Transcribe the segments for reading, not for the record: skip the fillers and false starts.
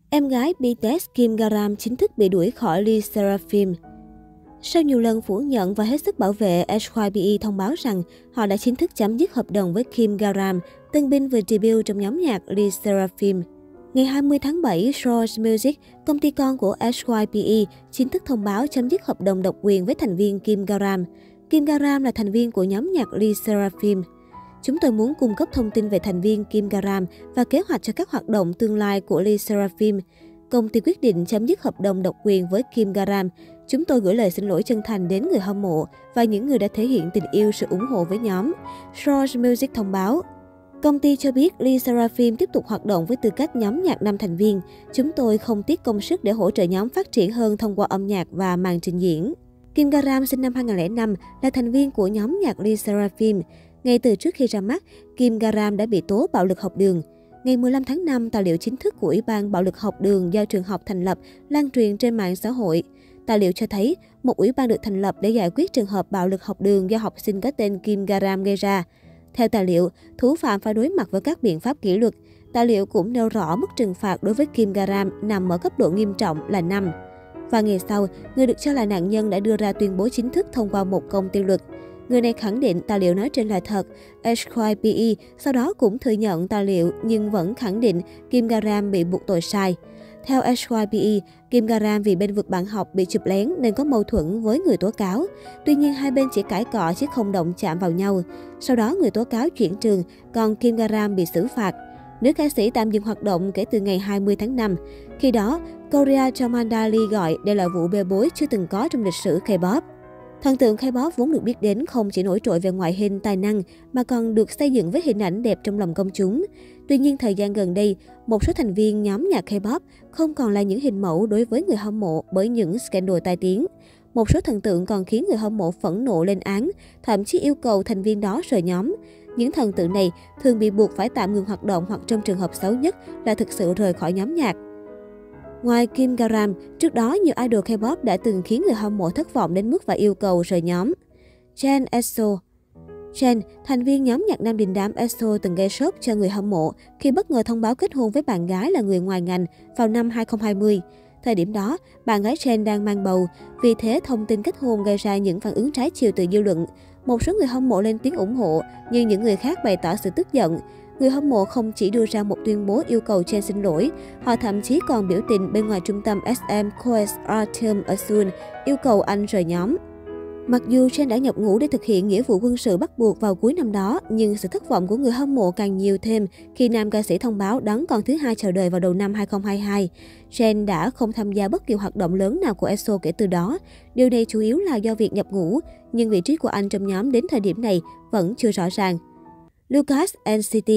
Em gái BTS Kim Garam chính thức bị đuổi khỏi Lee Seraphim. Sau nhiều lần phủ nhận và hết sức bảo vệ, SYBE thông báo rằng họ đã chính thức chấm dứt hợp đồng với Kim Garam, tân binh vừa debut trong nhóm nhạc Lee Seraphim. Ngày 20 tháng 7, Source Music, công ty con của SYBE, chính thức thông báo chấm dứt hợp đồng độc quyền với thành viên Kim Garam. Kim Garam là thành viên của nhóm nhạc Lee Seraphim. Chúng tôi muốn cung cấp thông tin về thành viên Kim Garam và kế hoạch cho các hoạt động tương lai của Lee Seraphim. Công ty quyết định chấm dứt hợp đồng độc quyền với Kim Garam. Chúng tôi gửi lời xin lỗi chân thành đến người hâm mộ và những người đã thể hiện tình yêu sự ủng hộ với nhóm. Source Music thông báo. Công ty cho biết Lee Seraphim tiếp tục hoạt động với tư cách nhóm nhạc 5 thành viên. Chúng tôi không tiếc công sức để hỗ trợ nhóm phát triển hơn thông qua âm nhạc và màn trình diễn. Kim Garam sinh năm 2005 là thành viên của nhóm nhạc Lee Seraphim. Ngay từ trước khi ra mắt, Kim Garam đã bị tố bạo lực học đường. Ngày 15 tháng 5, tài liệu chính thức của Ủy ban bạo lực học đường do trường học thành lập lan truyền trên mạng xã hội. Tài liệu cho thấy, một ủy ban được thành lập để giải quyết trường hợp bạo lực học đường do học sinh có tên Kim Garam gây ra. Theo tài liệu, thủ phạm phải đối mặt với các biện pháp kỷ luật. Tài liệu cũng nêu rõ mức trừng phạt đối với Kim Garam nằm ở cấp độ nghiêm trọng là 5. Và ngày sau, người được cho là nạn nhân đã đưa ra tuyên bố chính thức thông qua một công ty luật. Người này khẳng định tài liệu nói trên là thật. SYBE sau đó cũng thừa nhận tài liệu nhưng vẫn khẳng định Kim Garam bị buộc tội sai. Theo SYBE, Kim Garam vì bên vực bạn học bị chụp lén nên có mâu thuẫn với người tố cáo. Tuy nhiên hai bên chỉ cãi cọ chứ không động chạm vào nhau. Sau đó người tố cáo chuyển trường, còn Kim Garam bị xử phạt. Nữ ca sĩ tạm dừng hoạt động kể từ ngày 20 tháng 5. Khi đó, Korea Chamanda Lee gọi đây là vụ bê bối chưa từng có trong lịch sử K-pop. Thần tượng K-pop vốn được biết đến không chỉ nổi trội về ngoại hình, tài năng mà còn được xây dựng với hình ảnh đẹp trong lòng công chúng. Tuy nhiên, thời gian gần đây, một số thành viên nhóm nhạc K-pop không còn là những hình mẫu đối với người hâm mộ bởi những scandal tai tiếng. Một số thần tượng còn khiến người hâm mộ phẫn nộ lên án, thậm chí yêu cầu thành viên đó rời nhóm. Những thần tượng này thường bị buộc phải tạm ngừng hoạt động hoặc trong trường hợp xấu nhất là thực sự rời khỏi nhóm nhạc. Ngoài Kim Garam, trước đó nhiều idol K-pop đã từng khiến người hâm mộ thất vọng đến mức phải yêu cầu rời nhóm. Jin EXO. Jin, thành viên nhóm nhạc nam đình đám EXO từng gây sốt cho người hâm mộ khi bất ngờ thông báo kết hôn với bạn gái là người ngoài ngành vào năm 2020. Thời điểm đó, bạn gái Jin đang mang bầu, vì thế thông tin kết hôn gây ra những phản ứng trái chiều từ dư luận. Một số người hâm mộ lên tiếng ủng hộ, nhưng những người khác bày tỏ sự tức giận. Người hâm mộ không chỉ đưa ra một tuyên bố yêu cầu Jin xin lỗi, họ thậm chí còn biểu tình bên ngoài trung tâm SM Koes Artyom ở Seoul, yêu cầu anh rời nhóm. Mặc dù Jin đã nhập ngũ để thực hiện nghĩa vụ quân sự bắt buộc vào cuối năm đó, nhưng sự thất vọng của người hâm mộ càng nhiều thêm khi nam ca sĩ thông báo đón con thứ hai chào đời vào đầu năm 2022. Jin đã không tham gia bất kỳ hoạt động lớn nào của EXO kể từ đó. Điều này chủ yếu là do việc nhập ngũ, nhưng vị trí của anh trong nhóm đến thời điểm này vẫn chưa rõ ràng. Lucas NCT.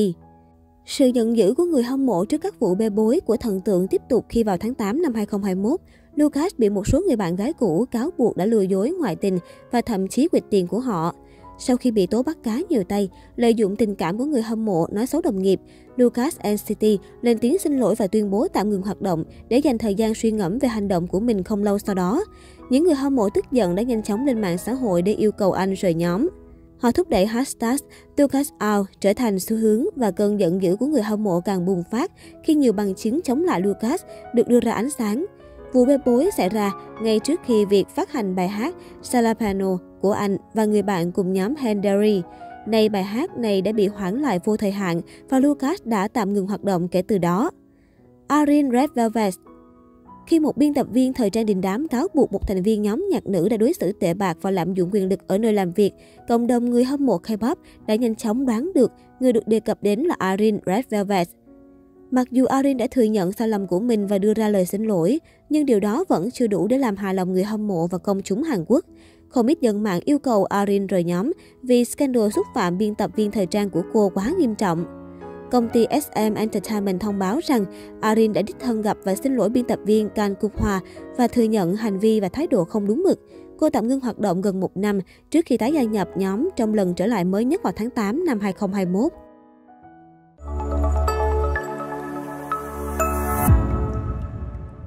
Sự giận dữ của người hâm mộ trước các vụ bê bối của thần tượng tiếp tục khi vào tháng 8 năm 2021, Lucas bị một số người bạn gái cũ cáo buộc đã lừa dối ngoại tình và thậm chí quỵt tiền của họ. Sau khi bị tố bắt cá nhiều tay, lợi dụng tình cảm của người hâm mộ nói xấu đồng nghiệp, Lucas NCT lên tiếng xin lỗi và tuyên bố tạm ngừng hoạt động để dành thời gian suy ngẫm về hành động của mình không lâu sau đó. Những người hâm mộ tức giận đã nhanh chóng lên mạng xã hội để yêu cầu anh rời nhóm. Họ thúc đẩy hashtag Lucas Out trở thành xu hướng và cơn giận dữ của người hâm mộ càng bùng phát khi nhiều bằng chứng chống lại Lucas được đưa ra ánh sáng. Vụ bê bối xảy ra ngay trước khi việc phát hành bài hát Salapano của anh và người bạn cùng nhóm Hendery. Nay bài hát này đã bị hoãn lại vô thời hạn và Lucas đã tạm ngừng hoạt động kể từ đó. Arin Red Velvet. Khi một biên tập viên thời trang đình đám cáo buộc một thành viên nhóm nhạc nữ đã đối xử tệ bạc và lạm dụng quyền lực ở nơi làm việc, cộng đồng người hâm mộ K-pop đã nhanh chóng đoán được người được đề cập đến là Arin Red Velvet. Mặc dù Arin đã thừa nhận sai lầm của mình và đưa ra lời xin lỗi, nhưng điều đó vẫn chưa đủ để làm hài lòng người hâm mộ và công chúng Hàn Quốc. Không ít dân mạng yêu cầu Arin rời nhóm vì scandal xúc phạm biên tập viên thời trang của cô quá nghiêm trọng. Công ty SM Entertainment thông báo rằng Arin đã đích thân gặp và xin lỗi biên tập viên Kang Kuk-hwa và thừa nhận hành vi và thái độ không đúng mực. Cô tạm ngưng hoạt động gần 1 năm trước khi tái gia nhập nhóm trong lần trở lại mới nhất vào tháng 8 năm 2021.